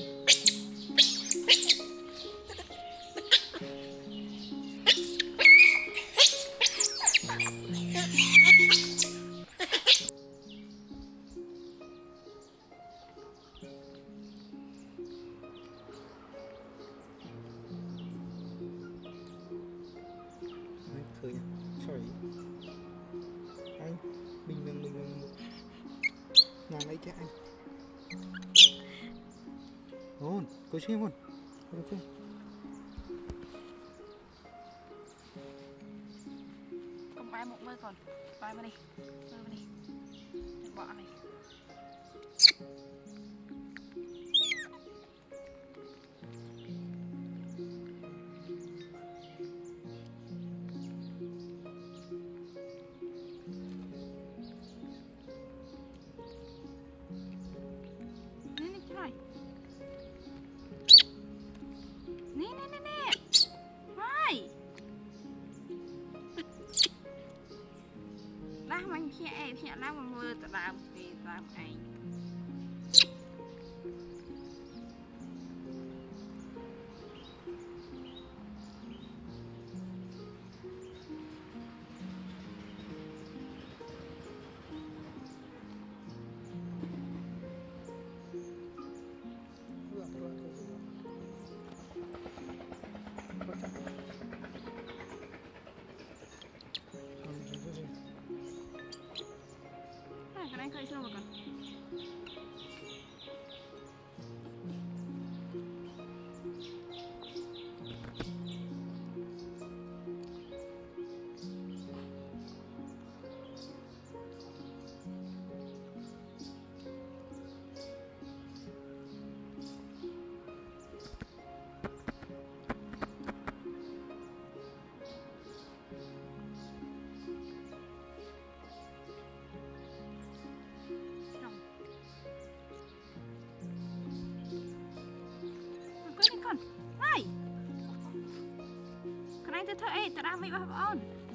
Sorry anh mình làm ấy chứ anh ôn có chứ ôn ok không bay một nơi còn bay vào đi bỏ này mình hiện ra một người tự làm thì làm anh cái này khơi sâu vào con con này tôi thấy ta đang bị bao ôn